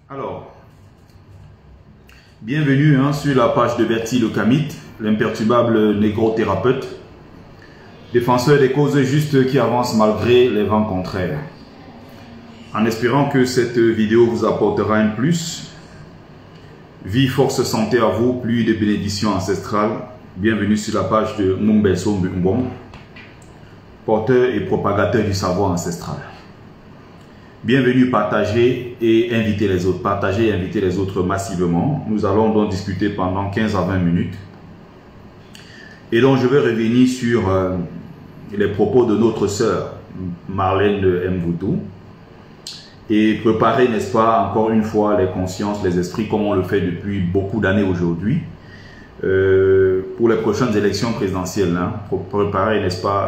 Alors, bienvenue sur la page de Bertie Le Kamit, l'imperturbable négro-thérapeute, défenseur des causes justes qui avancent malgré les vents contraires. En espérant que cette vidéo vous apportera un plus. Vie, force, santé à vous, pluie de bénédictions ancestrales. Bienvenue sur la page de Mumbeso Mbumbom, porteur et propagateur du savoir ancestral. Bienvenue, partagez et invitez les autres. Partagez et invitez les autres massivement. Nous allons donc discuter pendant 15 à 20 minutes. Et donc je vais revenir sur les propos de notre sœur Marlène Mvutu et préparer, n'est-ce pas, encore une fois les consciences, les esprits, comme on le fait depuis beaucoup d'années aujourd'hui, pour les prochaines élections présidentielles, pour préparer, n'est-ce pas,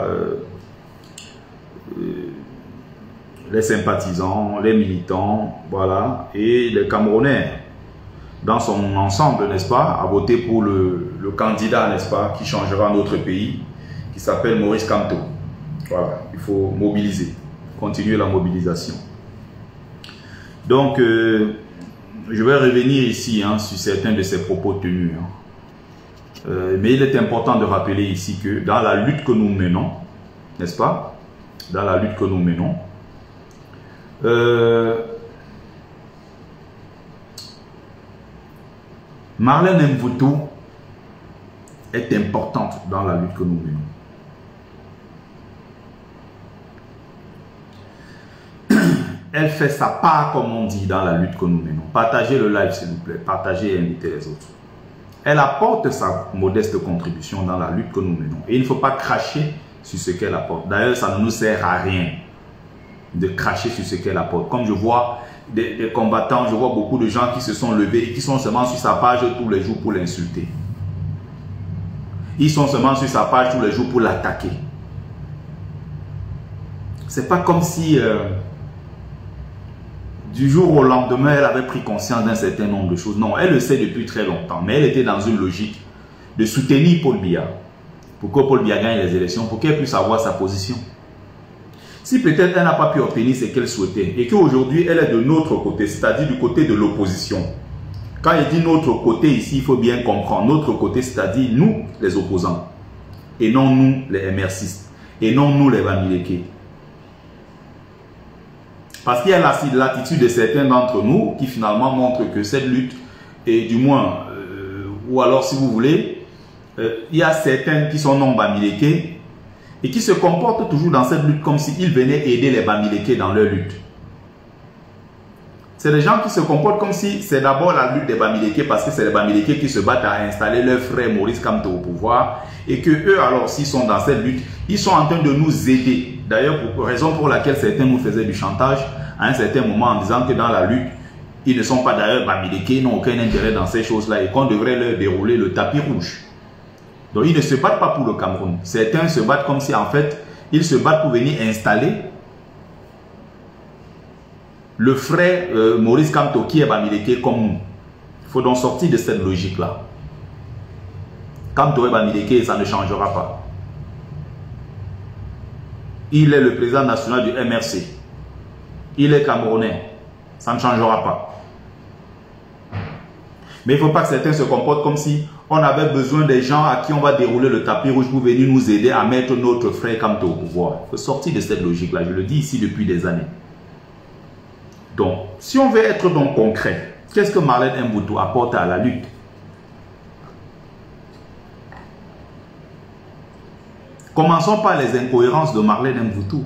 les sympathisants, les militants, voilà, et les Camerounais dans son ensemble, n'est-ce pas, à voter pour le candidat, n'est-ce pas, qui changera notre pays, qui s'appelle Maurice Kamto. Voilà, il faut mobiliser, continuer la mobilisation. Donc, je vais revenir ici sur certains de ces propos tenus. Mais il est important de rappeler ici que dans la lutte que nous menons, n'est-ce pas, dans la lutte que nous menons, Marlène Mvutu est importante dans la lutte que nous menons. Elle fait sa part, comme on dit, dans la lutte que nous menons. Partagez le live, s'il vous plaît. Partagez et invitez les autres. Elle apporte sa modeste contribution dans la lutte que nous menons. Et il ne faut pas cracher sur ce qu'elle apporte. D'ailleurs, ça ne nous sert à rien de cracher sur ce qu'elle apporte. Comme je vois des combattants, je vois beaucoup de gens qui se sont levés et qui sont seulement sur sa page tous les jours pour l'insulter. Ils sont seulement sur sa page tous les jours pour l'attaquer. C'est pas comme si du jour au lendemain elle avait pris conscience d'un certain nombre de choses. Non, elle le sait depuis très longtemps, mais elle était dans une logique de soutenir Paul Biya. Pour que Paul Biya gagne les élections, pour qu'elle puisse avoir sa position. Si peut-être elle n'a pas pu obtenir ce qu'elle souhaitait et qu'aujourd'hui elle est de notre côté, c'est-à-dire du côté de l'opposition. Quand il dit notre côté ici, il faut bien comprendre. Notre côté, c'est-à-dire nous les opposants et non nous les MRCistes et non nous les Bamileke. Parce qu'il y a l'attitude de certains d'entre nous qui finalement montrent que cette lutte, et du moins, ou alors si vous voulez, il y a certains qui sont non Bamileke et qui se comportent toujours dans cette lutte comme s'ils venaient aider les Bamileke dans leur lutte. C'est des gens qui se comportent comme si c'est d'abord la lutte des Bamileke parce que c'est les Bamileke qui se battent à installer leur frère Maurice Kamto au pouvoir et que eux alors s'ils sont dans cette lutte, ils sont en train de nous aider. D'ailleurs, raison pour laquelle certains nous faisaient du chantage à un certain moment en disant que dans la lutte, ils ne sont pas d'ailleurs Bamileke, ils n'ont aucun intérêt dans ces choses-là et qu'on devrait leur dérouler le tapis rouge. Donc ils ne se battent pas pour le Cameroun. Certains se battent comme si en fait, ils se battent pour venir installer le frère Maurice Kamto qui est Bamileke comme nous. Il faut donc sortir de cette logique-là. Kamto est Bamileke, ça ne changera pas. Il est le président national du MRC. Il est camerounais. Ça ne changera pas. Mais il ne faut pas que certains se comportent comme si on avait besoin des gens à qui on va dérouler le tapis rouge pour venir nous aider à mettre notre frère Kamto au pouvoir. Il faut sortir de cette logique-là. Je le dis ici depuis des années. Donc, si on veut être donc concret, qu'est-ce que Marlène Mvutu apporte à la lutte? Commençons par les incohérences de Marlène Mvutu.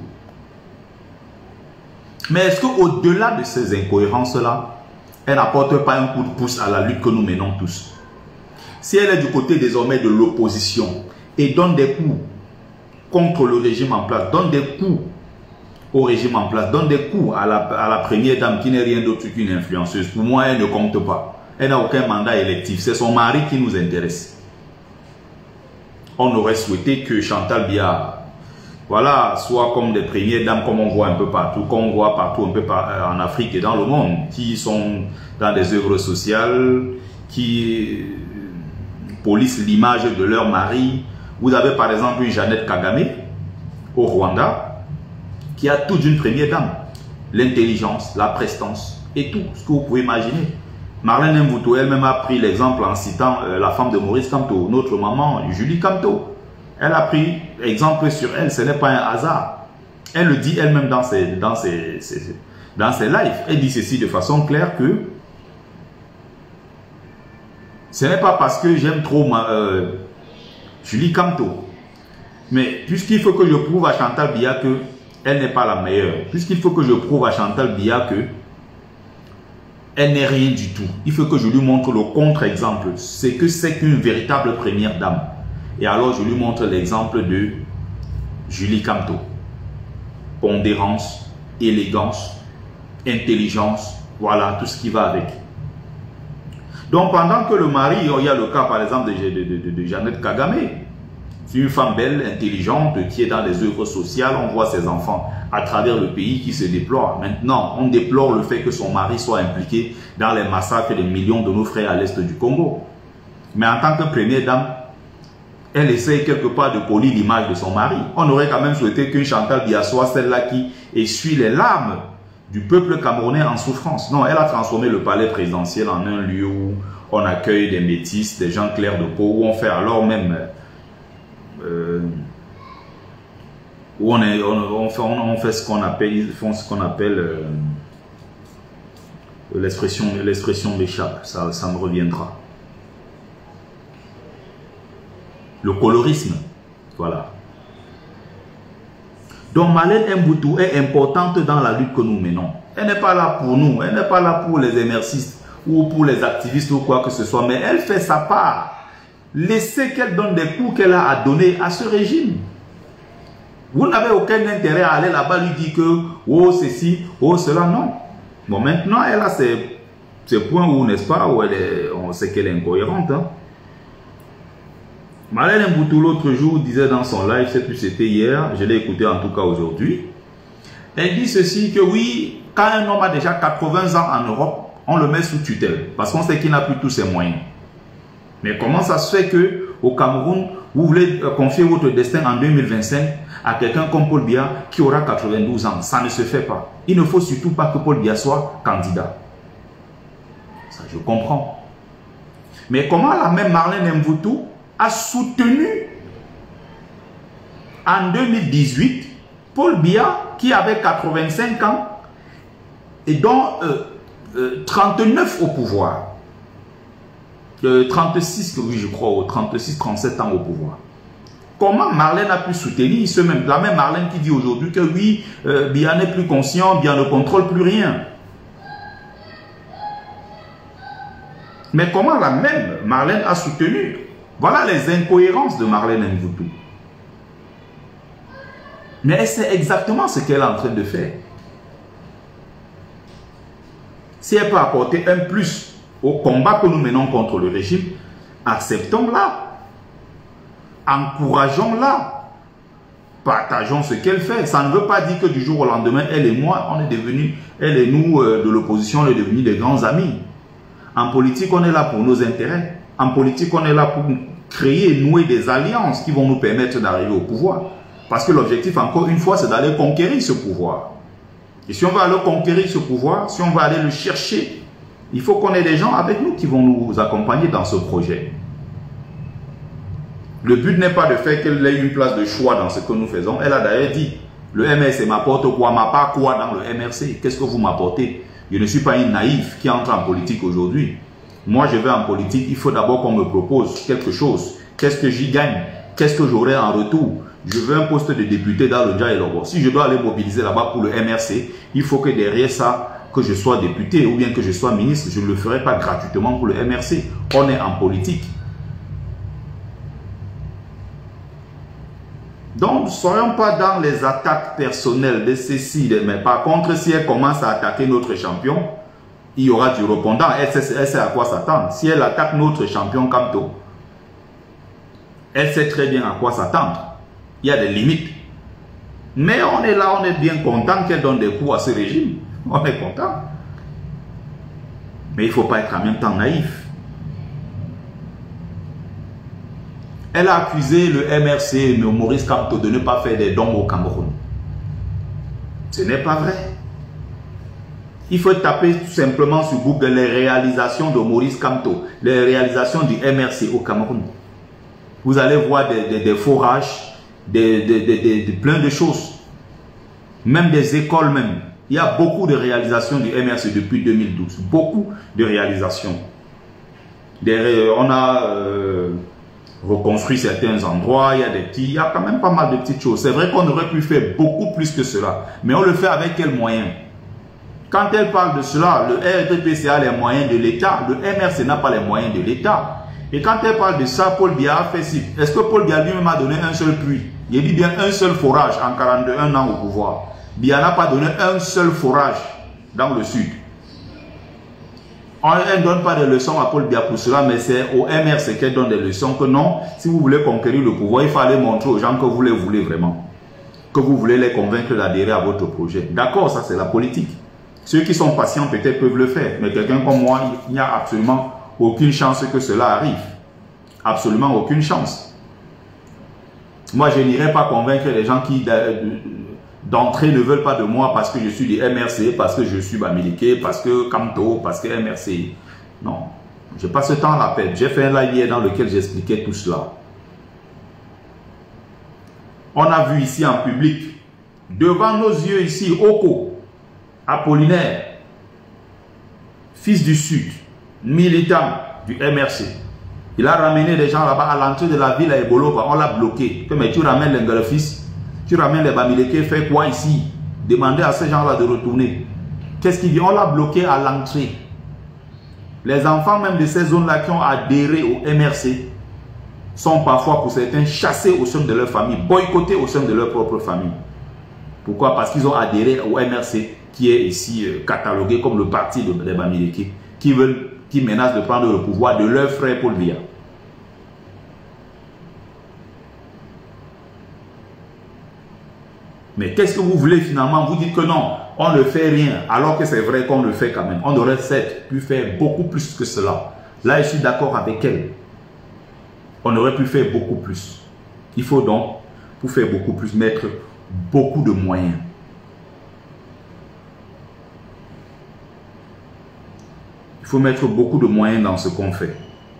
Mais est-ce qu'au-delà de ces incohérences-là, elle n'apporte pas un coup de pouce à la lutte que nous menons tous? Si elle est du côté désormais de l'opposition et donne des coups contre le régime en place, donne des coups au régime en place, donne des coups à la première dame qui n'est rien d'autre qu'une influenceuse, pour moi, elle ne compte pas. Elle n'a aucun mandat électif. C'est son mari qui nous intéresse. On aurait souhaité que Chantal Biya, voilà, soit comme des premières dames, comme on voit un peu partout, comme on voit partout un peu en Afrique et dans le monde, qui sont dans des œuvres sociales, qui polissent l'image de leur mari. Vous avez par exemple une Jeannette Kagame au Rwanda, qui a tout d'une première dame. L'intelligence, la prestance, et tout ce que vous pouvve imaginer. Marlène Mboutou elle-même a pris l'exemple en citant la femme de Maurice Kamto, notre maman Julie Kamto. Elle a pris exemple sur elle, ce n'est pas un hasard. Elle le dit elle-même dans ses lives. Elle dit ceci de façon claire que ce n'est pas parce que j'aime trop Julie Kamto. Mais puisqu'il faut que je prouve à Chantal Biya qu'elle n'est pas la meilleure, puisqu'il faut que je prouve à Chantal Biya qu'elle n'est rien du tout, il faut que je lui montre le contre-exemple. C'est que c'est qu'une véritable première dame. Et alors je lui montre l'exemple de Julie Kamto. Pondérance, élégance, intelligence, voilà tout ce qui va avec. Donc pendant que le mari, il y a le cas par exemple de Jeannette Kagame, c'est une femme belle, intelligente, qui est dans les œuvres sociales, on voit ses enfants à travers le pays qui se déploient. Maintenant, on déplore le fait que son mari soit impliqué dans les massacres des millions de nos frères à l'est du Congo. Mais en tant que première dame, elle essaye quelque part de polir l'image de son mari. On aurait quand même souhaité qu'une Chantal Biya soit celle-là qui essuie les larmes du peuple camerounais en souffrance. Non, elle a transformé le palais présidentiel en un lieu où on accueille des métis, des gens clairs de peau, où on fait alors même... où on fait ce qu'on appelle, ils font ce qu'on appelle l'expression m'échappe, ça me reviendra. Le colorisme, voilà. Donc Marlène Mboutou est importante dans la lutte que nous menons. Elle n'est pas là pour nous, elle n'est pas là pour les émercistes ou pour les activistes ou quoi que ce soit, mais elle fait sa part. Laissez qu'elle donne des coups qu'elle a à donner à ce régime. Vous n'avez aucun intérêt à aller là-bas lui dire que oh ceci, oh cela, non. Bon, maintenant elle a ses points où, n'est-ce pas, où on sait qu'elle est incohérente. Hein. Marlène Mboutou l'autre jour disait dans son live, je ne sais plus c'était hier, je l'ai écouté en tout cas aujourd'hui. Elle dit ceci que oui, quand un homme a déjà 80 ans en Europe, on le met sous tutelle parce qu'on sait qu'il n'a plus tous ses moyens. Mais comment ça se fait que au Cameroun, vous voulez confier votre destin en 2025 à quelqu'un comme Paul Biya qui aura 92 ans? Ça ne se fait pas. Il ne faut surtout pas que Paul Biya soit candidat. Ça, je comprends. Mais comment la même Marlène Mboutou a soutenu en 2018 Paul Biya qui avait 85 ans et dont 39 au pouvoir. 36, oui, je crois, ou 36, 37 ans au pouvoir. Comment Marlène a pu soutenir la même Marlène qui dit aujourd'hui que oui, Biya n'est plus conscient, Biya ne contrôle plus rien. Mais comment la même Marlène a soutenu? Voilà les incohérences de Marlène Mboutou. Mais elle sait exactement ce qu'elle est en train de faire. Si elle peut apporter un plus au combat que nous menons contre le régime, acceptons-la, encourageons-la, partageons ce qu'elle fait. Ça ne veut pas dire que du jour au lendemain, elle et moi, on est devenus, elle et nous de l'opposition, on est devenus des grands amis. En politique, on est là pour nos intérêts. En politique, on est là pour créer et nouer des alliances qui vont nous permettre d'arriver au pouvoir. Parce que l'objectif, encore une fois, c'est d'aller conquérir ce pouvoir. Et si on va aller conquérir ce pouvoir, si on va aller le chercher, il faut qu'on ait des gens avec nous qui vont nous accompagner dans ce projet. Le but n'est pas de faire qu'elle ait une place de choix dans ce que nous faisons. Elle a d'ailleurs dit, le MRC m'apporte quoi? Ma part quoi dans le MRC? Qu'est-ce que vous m'apportez? Je ne suis pas une naïf qui entre en politique aujourd'hui. Moi, je vais en politique, il faut d'abord qu'on me propose quelque chose. Qu'est-ce que j'y gagne? Qu'est-ce que j'aurai en retour? Je veux un poste de député dans le Dja et Lobo. Si je dois aller mobiliser là-bas pour le MRC, il faut que derrière ça, que je sois député ou bien que je sois ministre, je ne le ferai pas gratuitement pour le MRC. On est en politique. Donc, ne soyons pas dans les attaques personnelles de ceci. Mais par contre, si elle commence à attaquer notre champion, il y aura du répondant. Elle sait à quoi s'attendre. Si elle attaque notre champion Kamto, elle sait très bien à quoi s'attendre. Il y a des limites. Mais on est là, on est bien content qu'elle donne des coups à ce régime. On est content. Mais il ne faut pas être en même temps naïf. Elle a accusé le MRC, le Maurice Kamto, de ne pas faire des dons au Cameroun. Ce n'est pas vrai. Il faut taper tout simplement sur Google les réalisations de Maurice Kamto, les réalisations du MRC au Cameroun. Vous allez voir des forages, plein de choses. Même des écoles même. Il y a beaucoup de réalisations du MRC depuis 2012. Beaucoup de réalisations. On a reconstruit certains endroits. Il y a quand même pas mal de petites choses. C'est vrai qu'on aurait pu faire beaucoup plus que cela. Mais on le fait avec quels moyens? Quand elle parle de cela, le RDPC a les moyens de l'État. Le MRC n'a pas les moyens de l'État. Et quand elle parle de ça, Paul Biya a fait ci. Est-ce que Paul Biya lui-même a donné un seul puits? Il dit bien un seul forage en 41 ans au pouvoir. Biya n'a pas donné un seul forage dans le sud. Elle ne donne pas de leçons à Paul Biya pour cela, mais c'est au MRC qu'elle donne des leçons que non, si vous voulez conquérir le pouvoir, il faut aller montrer aux gens que vous les voulez vraiment. Que vous voulez les convaincre d'adhérer à votre projet. D'accord, ça c'est la politique. Ceux qui sont patients peut-être peuvent le faire, mais quelqu'un comme moi, il n'y a absolument aucune chance que cela arrive. Absolument aucune chance. Moi, je n'irai pas convaincre les gens qui d'entrée ne veulent pas de moi parce que je suis du MRC, parce que je suis Bamileke, parce que Kamto, parce que MRC. Non, je n'ai pas ce temps à la perdre. J'ai fait un live hier dans lequel j'expliquais tout cela. On a vu ici en public, devant nos yeux ici, Oko, Apollinaire, fils du Sud, militant du MRC. Il a ramené des gens là-bas à l'entrée de la ville à Ebolo, on l'a bloqué. Mais tu ramènes les fils, tu ramènes les Bamileke, fais quoi ici? Demandez à ces gens-là de retourner. Qu'est-ce qu'il dit? On l'a bloqué à l'entrée. Les enfants même de ces zones-là qui ont adhéré au MRC sont parfois pour certains chassés au sein de leur famille, boycottés au sein de leur propre famille. Pourquoi? Parce qu'ils ont adhéré au MRC qui est ici catalogué comme le parti des Bamileke qui menacent de prendre le pouvoir de leur frère Paul Biya. Mais qu'est-ce que vous voulez finalement? Vous dites que non, on ne fait rien, alors que c'est vrai qu'on le fait quand même. On aurait certes pu faire beaucoup plus que cela. Là, je suis d'accord avec elle. On aurait pu faire beaucoup plus. Il faut donc, pour faire beaucoup plus, mettre beaucoup de moyens. Il faut mettre beaucoup de moyens dans ce qu'on fait.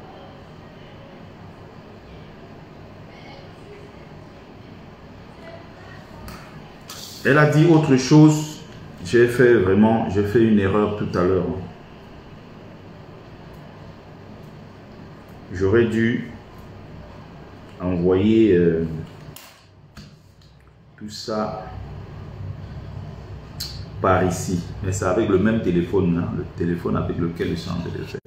Elle a dit autre chose. J'ai fait une erreur tout à l'heure. J'aurais dû envoyer tout ça par ici. Mais c'est avec le même téléphone, hein, le téléphone avec lequel je suis en train de le faire.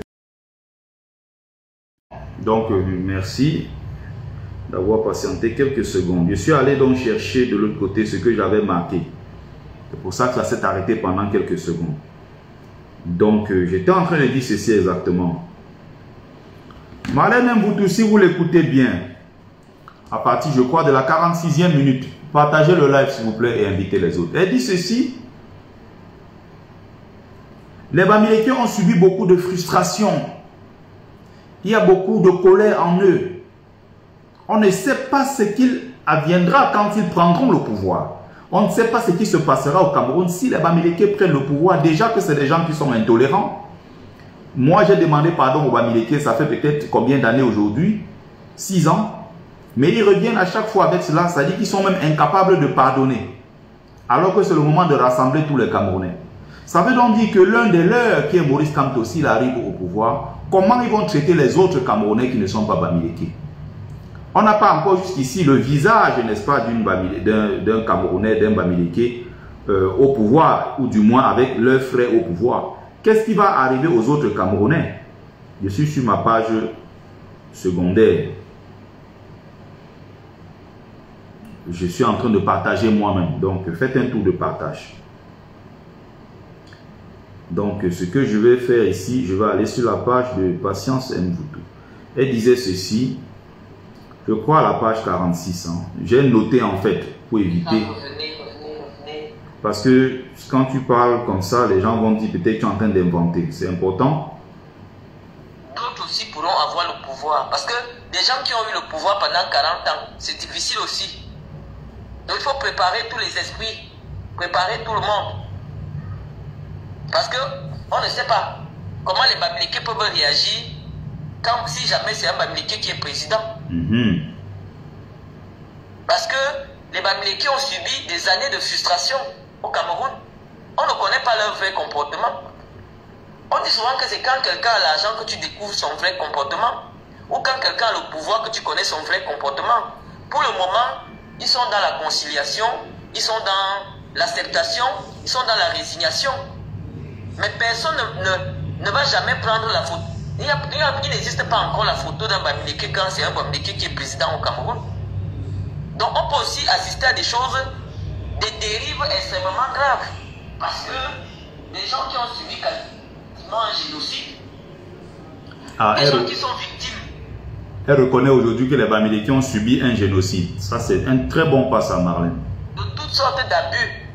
Donc, merci d'avoir patienté quelques secondes. Je suis allé donc chercher de l'autre côté ce que j'avais marqué. C'est pour ça que ça s'est arrêté pendant quelques secondes. Donc, j'étais en train de dire ceci exactement. Marlène Mboutou, si vous l'écoutez bien, à partir, je crois, de la 46e minute, partagez le live, s'il vous plaît, et invitez les autres. Elle dit ceci. Les Bamileke ont subi beaucoup de frustration. Il y a beaucoup de colère en eux. On ne sait pas ce qu'il adviendra quand ils prendront le pouvoir. On ne sait pas ce qui se passera au Cameroun si les Bamileke prennent le pouvoir. Déjà que c'est des gens qui sont intolérants. Moi, j'ai demandé pardon aux Bamileke, ça fait peut-être combien d'années aujourd'hui? 6 ans. Mais ils reviennent à chaque fois avec cela. Ça dit qu'ils sont même incapables de pardonner. Alors que c'est le moment de rassembler tous les Camerounais. Ça veut donc dire que l'un des leurs, qui est Maurice Kamto, s'il arrive au pouvoir, comment ils vont traiter les autres Camerounais qui ne sont pas Bamileke? On n'a pas encore jusqu'ici le visage, n'est-ce pas, d'un Camerounais, d'un Bamileke au pouvoir, ou du moins avec leurs frères au pouvoir. Qu'est-ce qui va arriver aux autres Camerounais? Je suis sur ma page secondaire. Je suis en train de partager moi-même. Donc, faites un tour de partage. Donc, ce que je vais faire ici, je vais aller sur la page de Patience Mboutou. Elle disait ceci, je crois à la page 46. Hein. J'ai noté en fait, pour éviter. Revenez. Parce que quand tu parles comme ça, les gens vont dire peut-être que tu es en train d'inventer. C'est important. D'autres aussi pourront avoir le pouvoir. Parce que des gens qui ont eu le pouvoir pendant 40 ans, c'est difficile aussi. Donc il faut préparer tous les esprits, préparer tout le monde. Parce que on ne sait pas comment les Bamileke peuvent réagir quand, si jamais c'est un Bamileke qui est président. Parce que les Bamileke ont subi des années de frustration au Cameroun. On ne connaît pas leur vrai comportement. On dit souvent que c'est quand quelqu'un a l'argent que tu découvres son vrai comportement. Ou quand quelqu'un a le pouvoir que tu connais son vrai comportement. Pour le moment, ils sont dans la conciliation, ils sont dans l'acceptation, ils sont dans la résignation. Mais personne ne va jamais prendre la photo. Il n'existe pas encore la photo d'un Bamileke quand c'est un Bamileke qui est président au Cameroun. Donc on peut aussi assister à des choses, des dérives extrêmement graves. Parce que les gens qui ont subi quasiment un génocide, les gens qui sont victimes. Elle reconnaît aujourd'hui que les Bamileke ont subi un génocide. Ça, c'est un très bon pas à Marlène. De toutes sortes d'abus,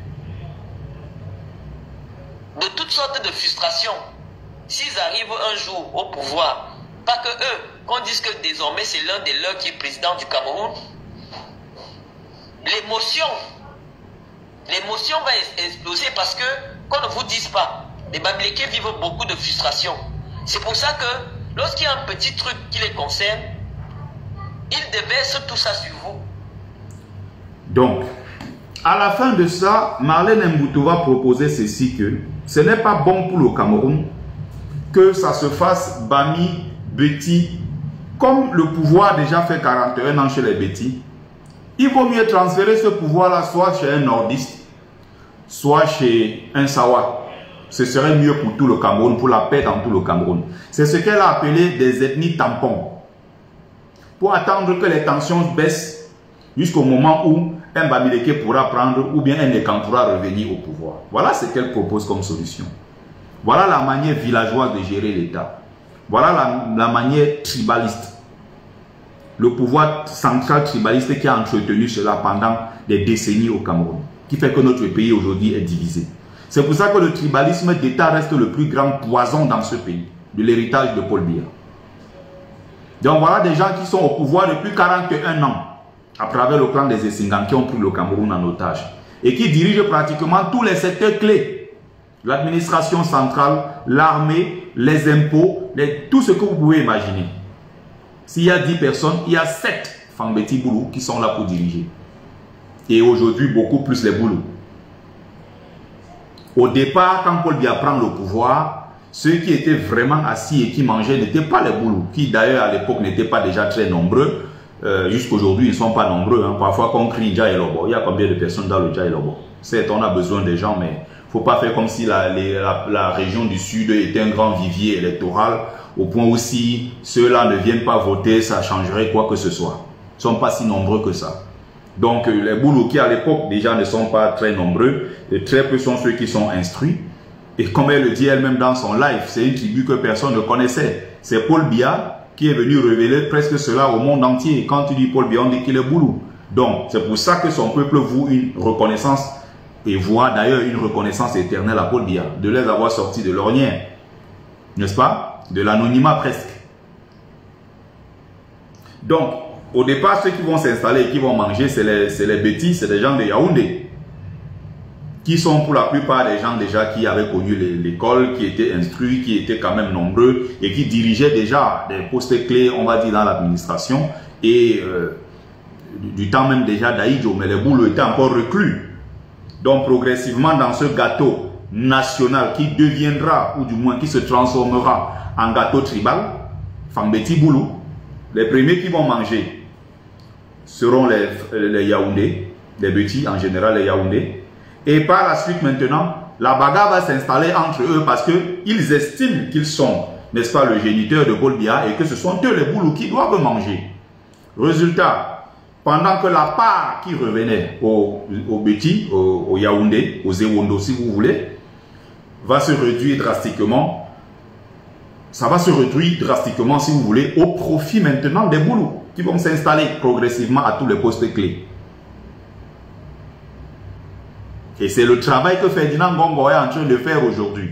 de toutes sortes de frustrations. S'ils arrivent un jour au pouvoir, pas que eux, qu'on dise que désormais c'est l'un des leurs qui est président du Cameroun, l'émotion va exploser parce que, qu'on ne vous dise pas, les Bamileke vivent beaucoup de frustration. C'est pour ça que, lorsqu'il y a un petit truc qui les concerne, ils déversent tout ça sur vous. Donc, à la fin de ça, Marlène Mboutou va proposer ceci que ce n'est pas bon pour le Cameroun que ça se fasse Bami, Betty, comme le pouvoir déjà fait 41 ans chez les Betty. Il vaut mieux transférer ce pouvoir-là soit chez un nordiste, soit chez un Sawa. Ce serait mieux pour tout le Cameroun, pour la paix dans tout le Cameroun. C'est ce qu'elle a appelé des ethnies tampons. Pour attendre que les tensions baissent jusqu'au moment où un Bamileke pourra prendre ou bien un Ekan pourra revenir au pouvoir. Voilà ce qu'elle propose comme solution. Voilà la manière villageoise de gérer l'État. Voilà la manière tribaliste. Le pouvoir central tribaliste qui a entretenu cela pendant des décennies au Cameroun, qui fait que notre pays aujourd'hui est divisé. C'est pour ça que le tribalisme d'État reste le plus grand poison dans ce pays, de l'héritage de Paul Biya. Donc voilà des gens qui sont au pouvoir depuis 41 ans, à travers le clan des Essingans qui ont pris le Cameroun en otage, et qui dirigent pratiquement tous les secteurs clés. L'administration centrale, l'armée, les impôts, tout ce que vous pouvez imaginer. S'il y a 10 personnes, il y a 7 Fangbeti Boulou qui sont là pour diriger. Et aujourd'hui, beaucoup plus les Boulous. Au départ, quand Paul Biya prend le pouvoir, ceux qui étaient vraiment assis et qui mangeaient n'étaient pas les Boulous, qui d'ailleurs à l'époque n'étaient pas déjà très nombreux. Jusqu'aujourd'hui, ils ne sont pas nombreux. Hein. Parfois, quand on crie Dja et Lobo, il y a combien de personnes dans le Dja et Lobo? Certes, on a besoin des gens, mais il ne faut pas faire comme si la région du Sud était un grand vivier électoral, au point où si ceux-là ne viennent pas voter, ça changerait quoi que ce soit. Ils ne sont pas si nombreux que ça. Donc, les Boulous qui, à l'époque, déjà ne sont pas très nombreux, et très peu sont ceux qui sont instruits. Et comme elle le dit elle-même dans son live, c'est une tribu que personne ne connaissait. C'est Paul Biya qui est venu révéler presque cela au monde entier. Quand tu dis Paul Biya, on dit qu'il est Boulou. Donc, c'est pour ça que son peuple voue une reconnaissance, et voit d'ailleurs une reconnaissance éternelle à Paul Biya, de les avoir sortis de l'ornière, n'est-ce pas? De l'anonymat presque. Donc, au départ, ceux qui vont s'installer et qui vont manger, c'est les bêtis, c'est des gens de Yaoundé, qui sont pour la plupart des gens déjà qui avaient connu l'école, qui étaient instruits, qui étaient quand même nombreux et qui dirigeaient déjà des postes clés, on va dire, dans l'administration. Et du temps même déjà d'Aïdjo, mais les Boulous étaient encore reclus. Donc progressivement dans ce gâteau national qui deviendra, ou du moins qui se transformera en gâteau tribal, Fangbeti Boulou, les premiers qui vont manger seront les Yaoundés, les Betty en général, les Yaoundés. Et par la suite maintenant, la bagarre va s'installer entre eux parce qu'ils estiment qu'ils sont, n'est-ce pas, le géniteur de Paul Biya et que ce sont eux les Boulous qui doivent manger. Résultat, pendant que la part qui revenait aux Betty, aux Yaoundé, aux Ewondo si vous voulez, va se réduire drastiquement. Ça va se réduire drastiquement, si vous voulez, au profit maintenant des Boulous qui vont s'installer progressivement à tous les postes clés. Et c'est le travail que Ferdinand Gongo est en train de faire aujourd'hui.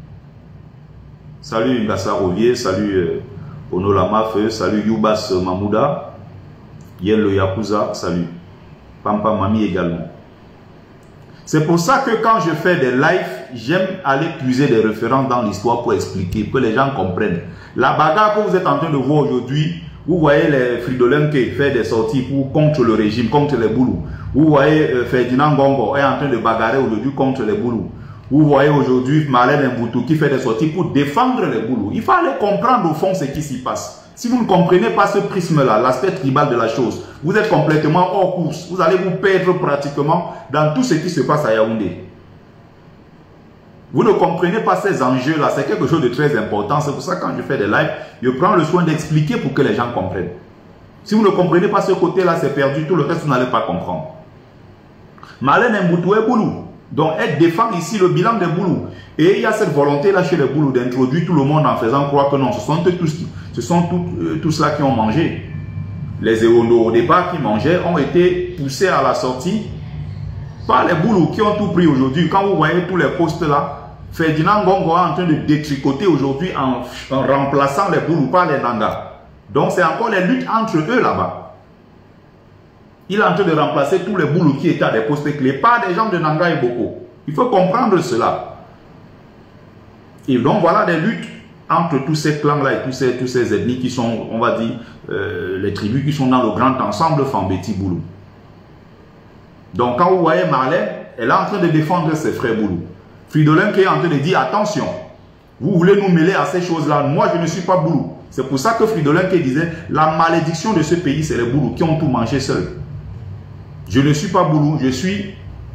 Salut Ngassa Rovier, salut Onolama Feu, salut Youbas Mamouda, Yen le Yakuza, salut. Pampa Mami également. C'est pour ça que quand je fais des lives, j'aime aller puiser des références dans l'histoire pour expliquer, que les gens comprennent. La bagarre que vous êtes en train de voir aujourd'hui, vous voyez les Fridolin qui font des sorties contre le régime, contre les Boulous. Vous voyez Ferdinand Gongo est en train de bagarrer aujourd'hui contre les Boulous. Vous voyez aujourd'hui Marlène Mboutou qui fait des sorties pour défendre les Boulous. Il faut aller comprendre au fond ce qui s'y passe. Si vous ne comprenez pas ce prisme-là, l'aspect tribal de la chose, vous êtes complètement hors course. Vous allez vous perdre pratiquement dans tout ce qui se passe à Yaoundé. Vous ne comprenez pas ces enjeux-là. C'est quelque chose de très important. C'est pour ça que quand je fais des lives, je prends le soin d'expliquer pour que les gens comprennent. Si vous ne comprenez pas ce côté-là, c'est perdu. Tout le reste, vous n'allez pas comprendre. Marlène Mboutou est Boulou. Donc, elle défend ici le bilan des Boulous. Et il y a cette volonté-là chez les Boulous d'introduire tout le monde en faisant croire que non, ce sont tous ceux-là qui ont mangé. Les Ewondo au départ qui mangeaient ont été poussés à la sortie par les Boulous qui ont tout pris aujourd'hui. Quand vous voyez tous les postes là, Ferdinand Gongo est en train de détricoter aujourd'hui en remplaçant les Boulous par les Nanga. Donc, c'est encore les luttes entre eux là-bas. Il est en train de remplacer tous les Boulous qui étaient à des postes clés par des gens de Nanga et Boko. Il faut comprendre cela. Et donc voilà des luttes entre tous ces clans-là et tous ces ethnies qui sont, on va dire, les tribus qui sont dans le grand ensemble Fambeti Boulou. Donc quand vous voyez Marlène, elle est en train de défendre ses frères Boulou. Fridolin qui est en train de dire attention, vous voulez nous mêler à ces choses-là, moi je ne suis pas Boulou. C'est pour ça que Fridolin qui disait la malédiction de ce pays, c'est les Boulous qui ont tout mangé seuls. Je ne suis pas Boulou, je suis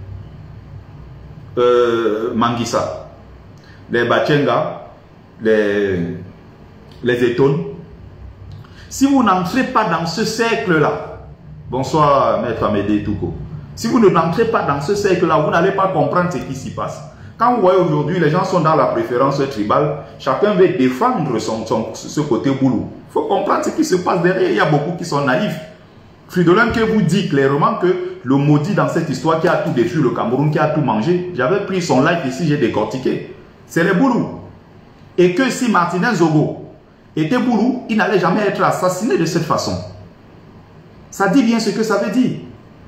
Manguissa. Les Bachenga, les Etones. Si vous n'entrez pas dans ce cercle-là, bonsoir Maître Amédée Touko, si vous n'entrez pas dans ce cercle-là, vous n'allez pas comprendre ce qui s'y passe. Quand vous voyez aujourd'hui, les gens sont dans la préférence tribale, chacun veut défendre ce côté Boulou. Il faut comprendre ce qui se passe derrière, il y a beaucoup qui sont naïfs. Fridolin qui vous dit clairement que le maudit dans cette histoire qui a tout détruit le Cameroun, qui a tout mangé, j'avais pris son live ici, j'ai décortiqué. C'est les Boulous. Et que si Martinez Zogo était Boulou, il n'allait jamais être assassiné de cette façon. Ça dit bien ce que ça veut dire.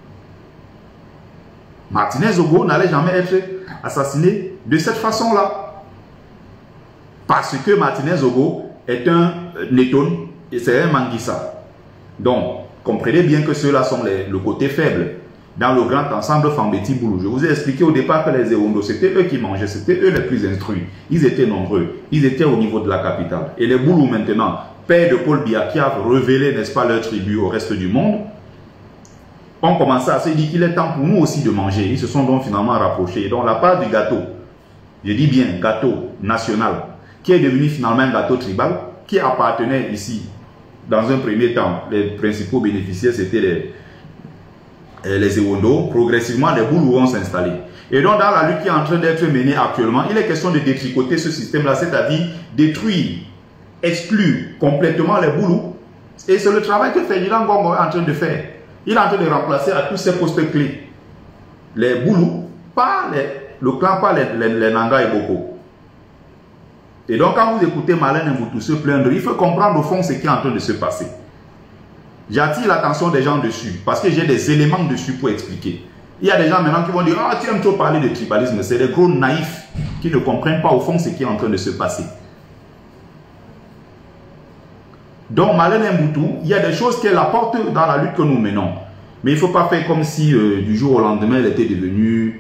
Martinez Zogo n'allait jamais être assassiné de cette façon-là. Parce que Martinez Zogo est un Neton et c'est un Manguissa. Donc, comprenez bien que ceux-là sont le côté faible dans le grand ensemble Fambeti Boulou. Je vous ai expliqué au départ que les Ewondo, c'était eux qui mangeaient, c'était eux les plus instruits. Ils étaient nombreux, ils étaient au niveau de la capitale. Et les Boulous maintenant, père de Paul Biya qui a révélé, n'est-ce pas, leur tribu au reste du monde, ont commencé à se dire qu'il est temps pour nous aussi de manger. Ils se sont donc finalement rapprochés. Donc la part du gâteau, je dis bien gâteau national, qui est devenu finalement un gâteau tribal, qui appartenait ici. Dans un premier temps, les principaux bénéficiaires, c'était les Ewondo. Progressivement, les Boulous vont s'installer. Et donc, dans la lutte qui est en train d'être menée actuellement, il est question de détricoter ce système-là, c'est-à-dire détruire, exclure complètement les Boulous. Et c'est le travail que Ferdinand Gongo est en train de faire. Il est en train de remplacer à tous ces postes clés les Boulous par le clan, par les Nanga et Boko. Et donc, quand vous écoutez Marlène Mboutou se plaindre, il faut comprendre au fond ce qui est en train de se passer. J'attire l'attention des gens dessus, parce que j'ai des éléments dessus pour expliquer. Il y a des gens maintenant qui vont dire « Ah, tu aimes trop parler de tribalisme ». C'est des gros naïfs qui ne comprennent pas au fond ce qui est en train de se passer. Donc, Marlène Mboutou, il y a des choses qu'elle apporte dans la lutte que nous menons. Mais il ne faut pas faire comme si du jour au lendemain, elle était devenue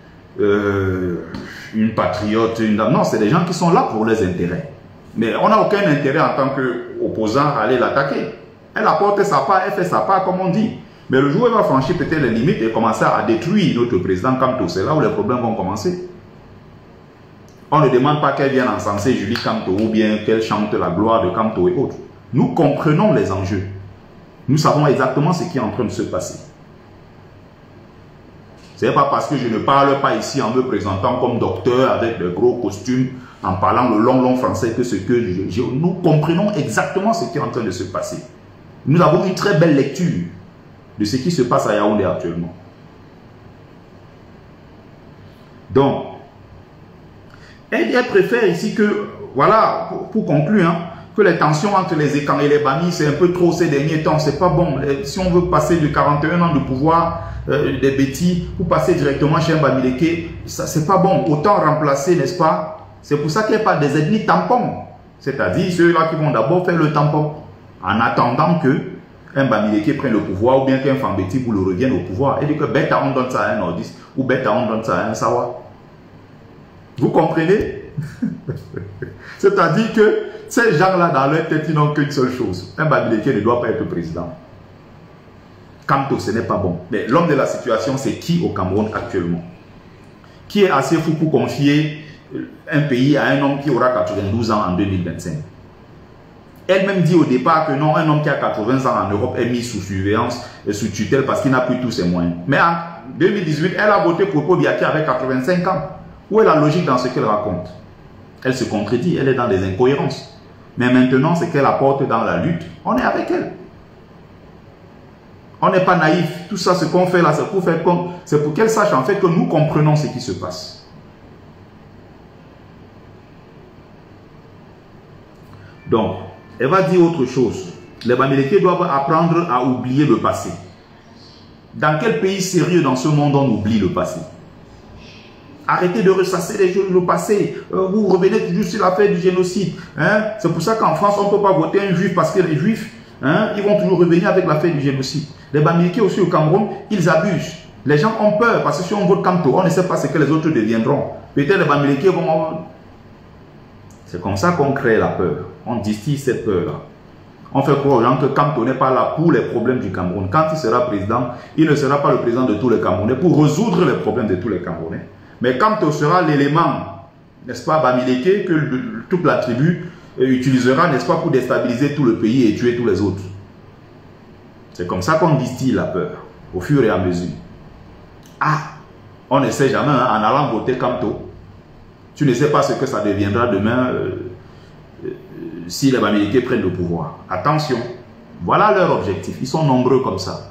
une patriote. Non, c'est des gens qui sont là pour les intérêts. Mais on n'a aucun intérêt en tant qu'opposant à aller l'attaquer. Elle apporte sa part, elle fait sa part comme on dit. Mais le jour où elle va franchir peut-être les limites et commencer à détruire notre président Kamto, c'est là où les problèmes vont commencer. On ne demande pas qu'elle vienne encenser Julie Kamto ou bien qu'elle chante la gloire de Kamto et autres. Nous comprenons les enjeux. Nous savons exactement ce qui est en train de se passer. Ce n'est pas parce que je ne parle pas ici en me présentant comme docteur avec de gros costumes, en parlant le long français que ce que nous comprenons exactement ce qui est en train de se passer. Nous avons une très belle lecture de ce qui se passe à Yaoundé actuellement. Donc, elle préfère ici que, voilà, pour conclure, hein, que les tensions entre les Ekang et les Bami, c'est un peu trop ces derniers temps, c'est pas bon. Si on veut passer de 41 ans de pouvoir des Bétis ou passer directement chez un Bamileke, ça c'est pas bon. Autant remplacer, n'est-ce pas? C'est pour ça qu'il n'y a pas des ethnies tampons. C'est-à-dire ceux-là qui vont d'abord faire le tampon en attendant que un Bamileke prenne le pouvoir ou bien qu'un Fambeti vous le revienne au pouvoir. Et dit que Beta on donne ça à un Nordiste ou Beta on donne ça à un Sawa. Vous comprenez? C'est-à-dire que ces gens-là, dans leur tête, ils n'ont qu'une seule chose. Un Bamileke ne doit pas être président. Kamto, ce n'est pas bon. Mais l'homme de la situation, c'est qui au Cameroun actuellement? Qui est assez fou pour confier un pays à un homme qui aura 92 ans en 2025? Elle-même dit au départ que non, un homme qui a 80 ans en Europe est mis sous surveillance et sous tutelle parce qu'il n'a plus tous ses moyens. Mais en 2018, elle a voté pour Pobiaki avec 85 ans. Où est la logique dans ce qu'elle raconte? Elle se contredit, elle est dans des incohérences. Mais maintenant, ce qu'elle apporte dans la lutte, on est avec elle. On n'est pas naïf. Tout ça, ce qu'on fait là, c'est pour qu'elle sache en fait que nous comprenons ce qui se passe. Donc, elle va dire autre chose. Les Bamileke doivent apprendre à oublier le passé. Dans quel pays sérieux dans ce monde on oublie le passé? Arrêtez de ressasser les choses, le passé. Vous revenez toujours sur l'affaire du génocide. Hein? C'est pour ça qu'en France, on ne peut pas voter un juif parce que les juifs, hein, ils vont toujours revenir avec l'affaire du génocide. Les Bamileke aussi au Cameroun, ils abusent. Les gens ont peur parce que si on vote Kamto, on ne sait pas ce que les autres deviendront. Peut-être les Bamileke vont... C'est comme ça qu'on crée la peur. On distille cette peur-là. On fait croire aux gens que Kamto n'est pas là pour les problèmes du Cameroun. Quand il sera président, il ne sera pas le président de tous les Camerounais pour résoudre les problèmes de tous les Camerounais. Mais Kamto sera l'élément, n'est-ce pas, Bamileke, que toute la tribu utilisera, n'est-ce pas, pour déstabiliser tout le pays et tuer tous les autres. C'est comme ça qu'on distille la peur, au fur et à mesure. Ah, on ne sait jamais, hein, en allant voter Kamto, tu ne sais pas ce que ça deviendra demain si les Bamileke prennent le pouvoir. Attention, voilà leur objectif, ils sont nombreux comme ça.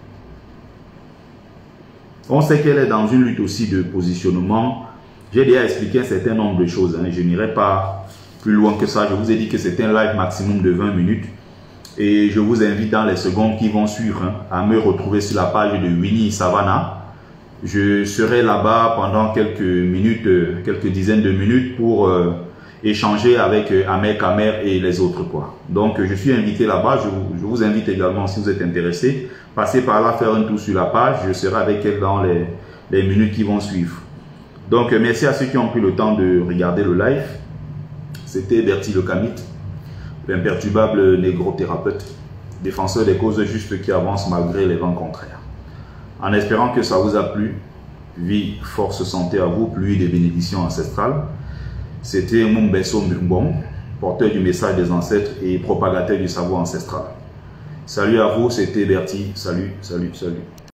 On sait qu'elle est dans une lutte aussi de positionnement. J'ai déjà expliqué un certain nombre de choses. Hein. Je n'irai pas plus loin que ça. Je vous ai dit que c'était un live maximum de 20 minutes. Et je vous invite dans les secondes qui vont suivre à me retrouver sur la page de Winnie Savannah. Je serai là-bas pendant quelques minutes, quelques dizaines de minutes pour échanger avec Ahmed Kamer et les autres, quoi. Donc je suis invité là-bas. Je vous invite également, si vous êtes intéressé, passez par là, faire un tour sur la page. Je serai avec elle dans les minutes qui vont suivre. Donc merci à ceux qui ont pris le temps de regarder le live. C'était Bertie Le Kamit, l'imperturbable négro-thérapeute, défenseur des causes justes qui avancent malgré les vents contraires. En espérant que ça vous a plu, vie, force, santé à vous, pluie des bénédictions ancestrales. C'était Mumbeso Mbong, porteur du message des ancêtres et propagateur du savoir ancestral. Salut à vous, c'était Bertie. Salut, salut, salut.